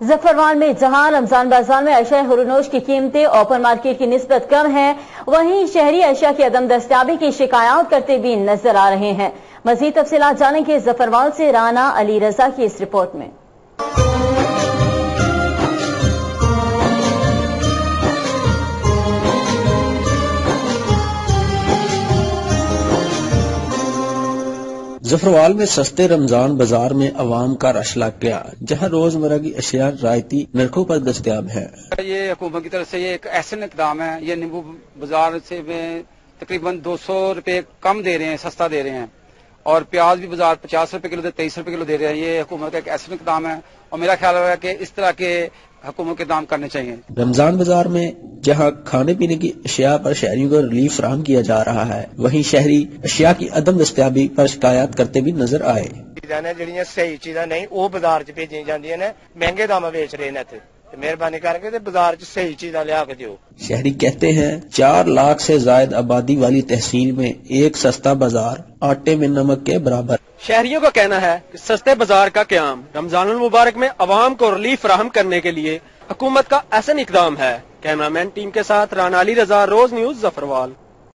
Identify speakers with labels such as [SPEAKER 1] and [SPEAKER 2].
[SPEAKER 1] जफरवाल में जहां रमजान बाजार में अशिया हुरनोश की कीमतें ओपन मार्केट की निस्बत कम हैं, वहीं शहरी अशिया की अदम दस्तियाबी की शिकायत करते भी नजर आ रहे हैं। मजीद तफसीलात जानेंगे जफरवाल से राना अली रजा की इस रिपोर्ट में।
[SPEAKER 2] जफरवाल में सस्ते रमजान बाजार में अवाम का रश लग गया, जहां रोजमर्रा की अशिया रायती नरखों पर दस्तयाब है।
[SPEAKER 3] ये हुकूमत की तरफ से ये एक ऐसा इकदाम है। ये नींबू बाजार से तकरीबन 200 रुपए कम दे रहे हैं, सस्ता दे रहे हैं, और प्याज भी बाजार 50 रुपए किलो 23 रुपए किलो दे रहे हैं। ये हुकूमत का एक ऐसा इकदाम है और मेरा ख्याल है कि इस तरह के हुकूमत के दाम करने चाहिए।
[SPEAKER 2] रमजान बाजार में जहां खाने पीने की अशिया पर शहरियों को रिलीफ फराहम किया जा रहा है, वहीं शहरी अशिया की अदम दस्तयाबी पर शिकायत करते भी नजर आए।
[SPEAKER 4] ਜਿਹੜੀਆਂ ਸਹੀ ਚੀਜ਼ਾਂ ਨਹੀਂ ਉਹ ਬਾਜ਼ਾਰ 'ਚ ਭੇਜੀਆਂ ਜਾਂਦੀਆਂ ਨੇ, ਮਹਿੰਗੇ ਦਾਮ ਵੇਚ ਰਹੇ ਨੇ ਇੱਥੇ। मेहरबानी करके तो बाजार च सही चीज़ लिया के दियो।
[SPEAKER 2] शहरी कहते हैं 4 लाख से जायद आबादी वाली तहसील में एक सस्ता बाजार आटे में नमक के बराबर।
[SPEAKER 5] शहरियों का कहना है कि सस्ते बाजार का क़याम रमजानुल मुबारक में अवाम को रिलीफ फराहम करने के लिए हुकूमत का अहसन इक़दाम है। कैमरामैन टीम के साथ राना अली रजा, रोज न्यूज, जफरवाल।